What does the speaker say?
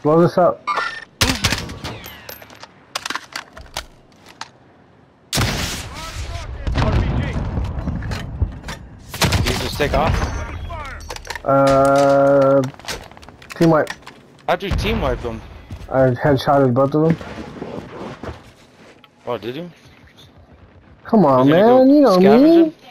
Blow this up. Did you just take off? Team wipe. How'd you team wipe them? I headshotted both of them. Oh, did you? Come on, We're gonna man. go You know scavenge me. him?